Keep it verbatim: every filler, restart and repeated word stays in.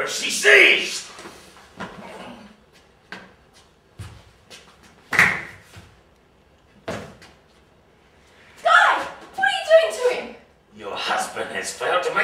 whatever she sees! Guy! What are you doing to him? Your husband has failed to make